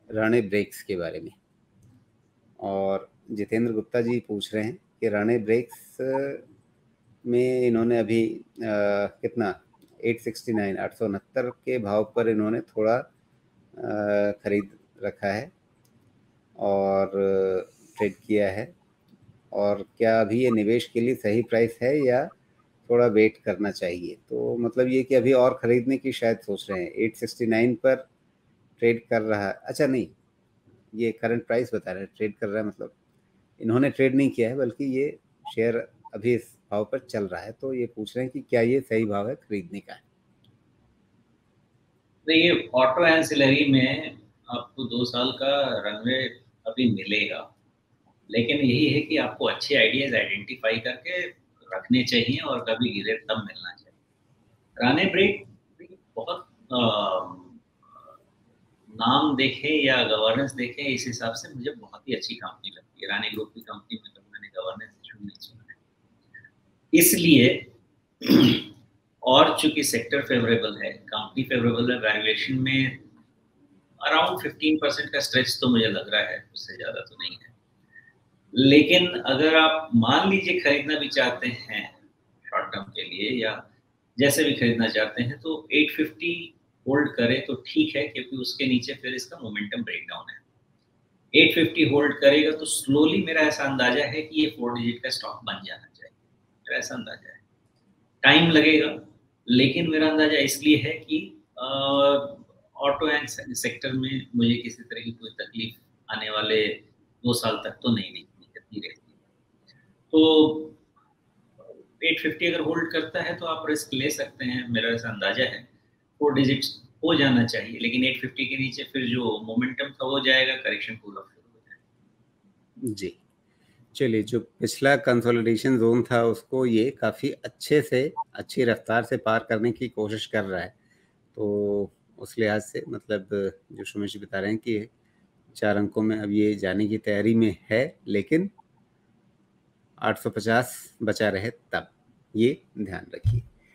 Rane breaks के बारे में। और जितेंद्र गुप्ता जी पूछ रहे हैं कि राणे ब्रेक्स में इन्होंने अभी कितना 869 869 के भाव पर इन्होंने थोड़ा खरीद रखा है और ट्रेड किया है। और क्या अभी ये निवेश के लिए सही प्राइस है या थोड़ा वेट करना चाहिए? तो मतलब ये कि अभी और खरीदने की शायद सोच रहे हैं। 869 पर ट्रेड कर रहा है। अच्छा नहीं, ये करंट प्राइस बता रहे हैं, ट्रेड कर रहा है मतलब इन्होंने ट्रेड नहीं किया है, बल्कि ये शेयर अभी इस भाव पर चल रहा है। तो ये पूछ रहे हैं कि क्या ये सही भाव है खरीदने का? देखिए, ऑटो एंसिलरी में आपको 2 साल का रनवे अभी मिलेगा, लेकिन यही है कि आपको अच्छे आइडियाज आइडेंटिफाई करके रखने चाहिए और कभी गिरे तब मिलना चाहिए। राणे ब्रेक बहुत नाम देखें या गवर्नेंस देखें, इस हिसाब से मुझे बहुत ही अच्छी कंपनी लगती है। रानी ग्रुप की कंपनी में तो मैंने गवर्नेंस इशू नहीं सुना है, इसलिए और चूंकि सेक्टर फेवरेबल है, कंपनी फेवरेबल है, वैल्यूएशन में अराउंड 15% का स्ट्रेच तो मुझे लग रहा है, उससे ज्यादा तो नहीं है। लेकिन अगर आप मान लीजिए खरीदना भी चाहते हैं शॉर्ट टर्म के लिए या जैसे भी खरीदना चाहते हैं, तो 850 होल्ड करें तो ठीक है, क्योंकि उसके नीचे फिर इसका मोमेंटम ब्रेकडाउन है। 850 होल्ड करेगा तो स्लोली मेरा ऐसा अंदाजा है कि ये 4 डिजिट का स्टॉक बन जाना चाहिए, मेरा ऐसा अंदाजा है। टाइम लगेगा, लेकिन मेरा अंदाजा इसलिए है कि ऑटो एंड सेक्टर में मुझे किसी तरह की कोई तकलीफ आने वाले 2 साल तक तो नहीं दिखती रहती। तो 850 अगर होल्ड करता है तो आप रिस्क ले सकते हैं, मेरा ऐसा अंदाजा है। 4 डिजिट्स हो जाना चाहिए, लेकिन 850 के नीचे फिर जो मोमेंटम था वो जाएगा, करेक्शन कूल ऑफ शुरू हो जाएगा। जी, चलिए, जो पिछला कंसोलिडेशन ज़ोन था उसको ये काफ़ी अच्छे से, अच्छी रफ्तार से पार करने की कोशिश कर रहा है। तो उस लिहाज से मतलब जो सुमेश जी बता रहे हैं कि 4 अंकों में अब ये जाने की तैयारी में है, लेकिन 850 बचा रहे तब, ये ध्यान रखिए।